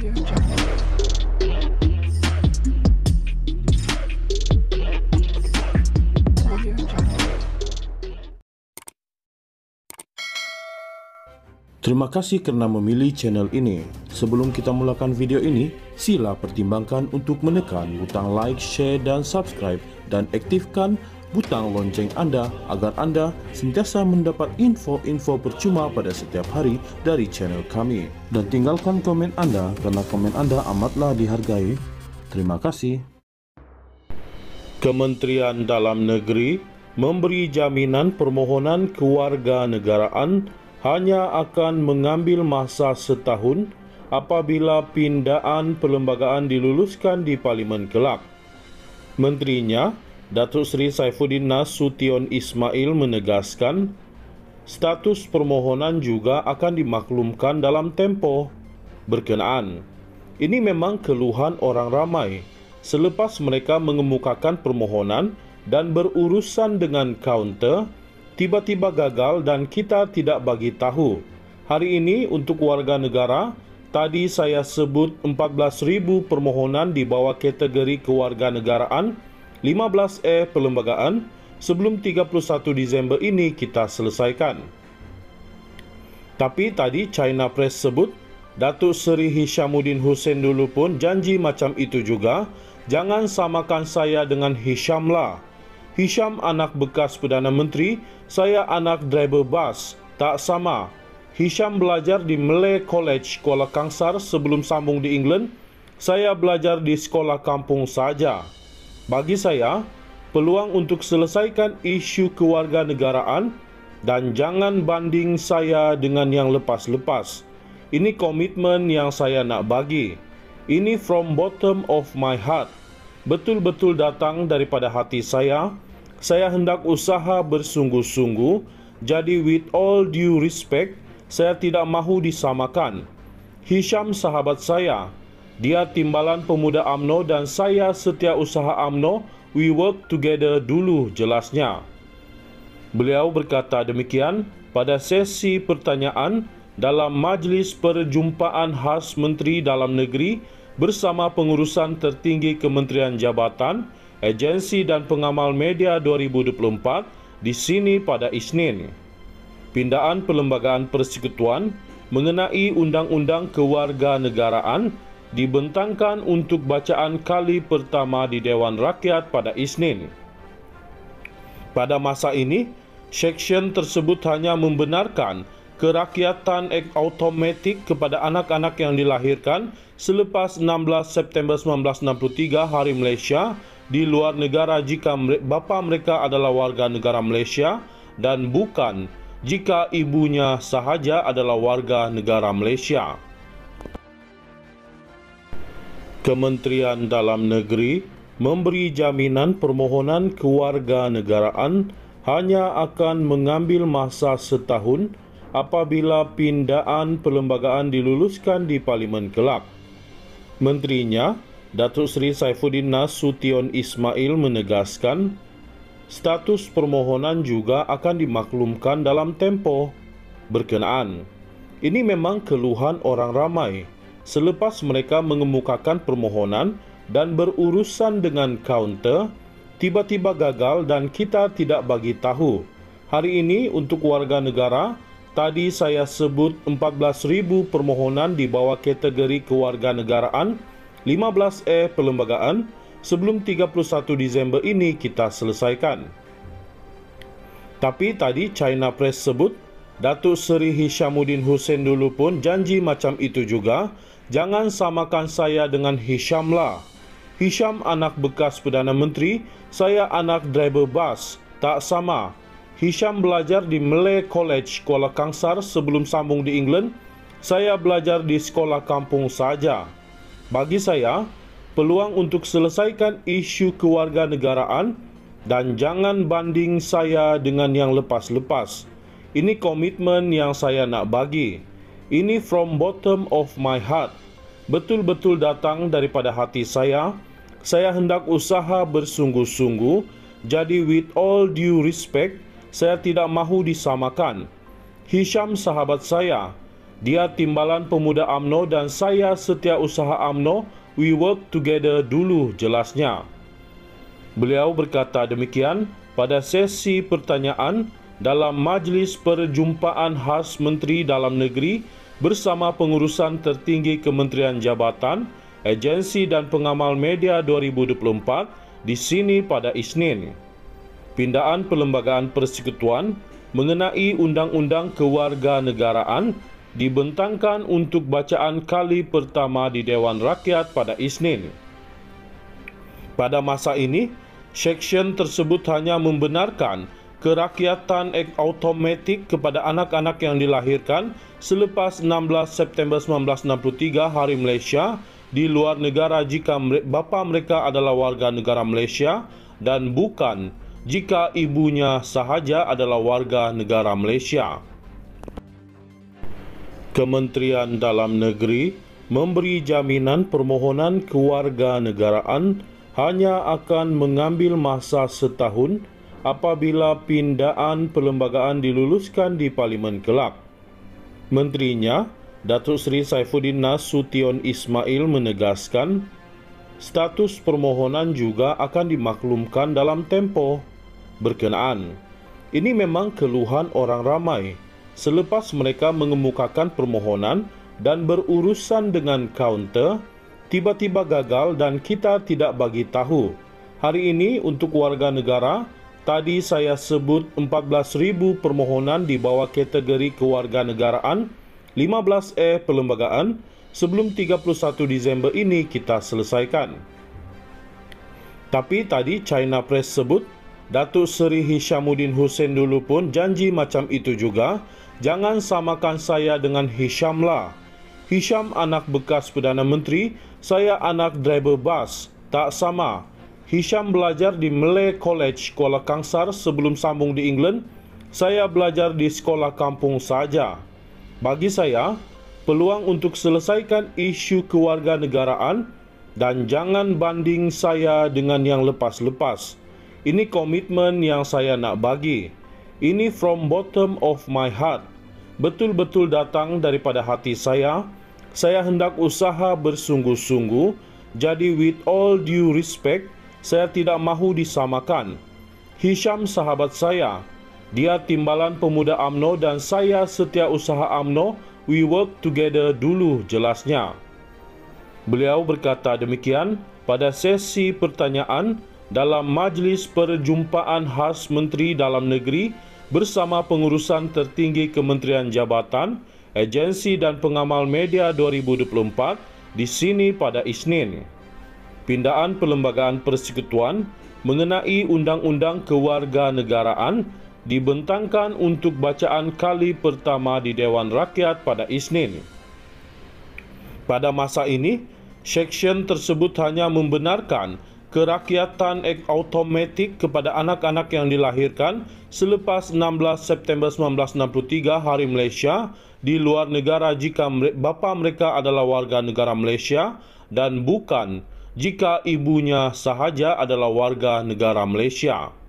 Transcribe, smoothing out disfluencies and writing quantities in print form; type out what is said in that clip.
Terima kasih kerana memilih channel ini. Sebelum kita mulakan video ini, sila pertimbangkan untuk menekan butang like, share dan subscribe dan aktifkan butang lonceng anda agar anda sentiasa mendapat info-info percuma pada setiap hari dari channel kami. Dan tinggalkan komen anda kerana komen anda amatlah dihargai. Terima kasih. Kementerian Dalam Negeri memberi jaminan permohonan kewarganegaraan hanya akan mengambil masa setahun apabila pindaan perlembagaan diluluskan di Parlimen kelak. Menterinya, Datuk Seri Saifuddin Nasution Ismail menegaskan, status permohonan juga akan dimaklumkan dalam tempoh berkenaan. Ini memang keluhan orang ramai selepas mereka mengemukakan permohonan dan berurusan dengan kaunter, tiba-tiba gagal dan kita tidak bagi tahu. Hari ini untuk warga negara, tadi saya sebut 14,000 permohonan di bawah kategori kewarganegaraan, 15 perlembagaan. Sebelum 31 Disember ini kita selesaikan. Tapi tadi China Press sebut, Datuk Seri Hishamuddin Hussein dulu pun janji macam itu juga. Jangan samakan saya dengan Hisham lah. Hisham anak bekas Perdana Menteri, saya anak driver bas. Tak sama. Hisham belajar di Malay College Kuala Kangsar sebelum sambung di England. Saya belajar di sekolah kampung saja. Bagi saya, peluang untuk selesaikan isu kewarganegaraan dan jangan banding saya dengan yang lepas-lepas. Ini komitmen yang saya nak bagi. Ini from bottom of my heart. Betul-betul datang daripada hati saya. Saya hendak usaha bersungguh-sungguh. Jadi with all due respect, saya tidak mahu disamakan. Hisham sahabat saya. Dia timbalan pemuda UMNO dan saya setiausaha UMNO. We work together dulu, jelasnya. Beliau berkata demikian pada sesi pertanyaan dalam Majlis Perjumpaan Khas Menteri Dalam Negeri bersama pengurusan tertinggi Kementerian Jabatan, Agensi dan Pengamal Media 2024 di sini pada Isnin. Pindaan Perlembagaan Persekutuan mengenai Undang-Undang Kewarganegaraan dibentangkan untuk bacaan kali pertama di Dewan Rakyat pada Isnin. Pada masa ini, seksyen tersebut hanya membenarkan kerakyatan automatik kepada anak-anak yang dilahirkan selepas 16 September 1963 Hari Malaysia di luar negara jika bapa mereka adalah warga negara Malaysia dan bukan jika ibunya sahaja adalah warga negara Malaysia. Kementerian Dalam Negeri memberi jaminan permohonan kewarganegaraan hanya akan mengambil masa setahun apabila pindaan perlembagaan diluluskan di Parlimen kelak. Menterinya, Datuk Seri Saifuddin Nasution Ismail menegaskan, status permohonan juga akan dimaklumkan dalam tempoh berkenaan. Ini memang keluhan orang ramai selepas mereka mengemukakan permohonan dan berurusan dengan kaunter, tiba-tiba gagal dan kita tidak bagi tahu. Hari ini untuk warga negara, tadi saya sebut 14,000 permohonan di bawah kategori kewarganegaraan, 15 perlembagaan. Sebelum 31 Disember ini kita selesaikan. Tapi tadi China Press sebut, Datuk Seri Hishamuddin Hussein dulu pun janji macam itu juga. Jangan samakan saya dengan Hisham lah. Hisham anak bekas Perdana Menteri, saya anak driver bas. Tak sama. Hisham belajar di Malay College Kuala Kangsar sebelum sambung di England. Saya belajar di sekolah kampung saja. Bagi saya, peluang untuk selesaikan isu kewarganegaraan dan jangan banding saya dengan yang lepas-lepas. Ini komitmen yang saya nak bagi. Ini from bottom of my heart. Betul-betul datang daripada hati saya. Saya hendak usaha bersungguh-sungguh. Jadi with all due respect, saya tidak mahu disamakan. Hisham sahabat saya. Dia timbalan pemuda UMNO dan saya setiausaha UMNO, we work together dulu, jelasnya. Beliau berkata demikian pada sesi pertanyaan dalam Majlis Perjumpaan Khas Menteri Dalam Negeri bersama pengurusan tertinggi Kementerian Jabatan, Agensi dan Pengamal Media 2024 di sini pada Isnin. Pindaan Perlembagaan Persekutuan mengenai Undang-Undang Kewarganegaraan dibentangkan untuk bacaan kali pertama di Dewan Rakyat pada Isnin. Pada masa ini, seksyen tersebut hanya membenarkan kerakyatan automatik kepada anak-anak yang dilahirkan selepas 16 September 1963 Hari Malaysia di luar negara jika bapa mereka adalah warga negara Malaysia dan bukan jika ibunya sahaja adalah warga negara Malaysia. Kementerian Dalam Negeri memberi jaminan permohonan kewarganegaraan hanya akan mengambil masa setahun apabila pindaan perlembagaan diluluskan di Parlimen kelak. Menterinya, Datuk Seri Saifuddin Nasution Ismail menegaskan, status permohonan juga akan dimaklumkan dalam tempoh berkenaan. Ini memang keluhan orang ramai selepas mereka mengemukakan permohonan dan berurusan dengan kaunter, tiba-tiba gagal dan kita tidak bagi tahu. Hari ini untuk warga negara, tadi saya sebut 14,000 permohonan di bawah kategori kewarganegaraan, 15A perlembagaan, sebelum 31 Disember ini kita selesaikan. Tapi tadi China Press sebut, Datuk Seri Hishamuddin Hussein dulu pun janji macam itu juga, jangan samakan saya dengan Hisham lah. Hisham anak bekas Perdana Menteri, saya anak driver bas, tak sama. Hisham belajar di Malay College Kuala Kangsar sebelum sambung di England. Saya belajar di sekolah kampung saja. Bagi saya, peluang untuk selesaikan isu kewarganegaraan dan jangan banding saya dengan yang lepas-lepas. Ini komitmen yang saya nak bagi. Ini from bottom of my heart. Betul-betul datang daripada hati saya. Saya hendak usaha bersungguh-sungguh. Jadi with all due respect, saya tidak mahu disamakan. Hisham sahabat saya. Dia timbalan pemuda UMNO dan saya setiausaha UMNO, we work together dulu, jelasnya. Beliau berkata demikian pada sesi pertanyaan dalam Majlis Perjumpaan Khas Menteri Dalam Negeri bersama pengurusan tertinggi Kementerian Jabatan, Agensi dan Pengamal Media 2024 di sini pada Isnin. Pindaan Perlembagaan Persekutuan mengenai Undang-Undang Kewarganegaraan dibentangkan untuk bacaan kali pertama di Dewan Rakyat pada Isnin. Pada masa ini, seksyen tersebut hanya membenarkan kerakyatan automatik kepada anak-anak yang dilahirkan selepas 16 September 1963 Hari Malaysia di luar negara jika bapa mereka adalah warga negara Malaysia dan bukan jika ibunya sahaja adalah warga negara Malaysia.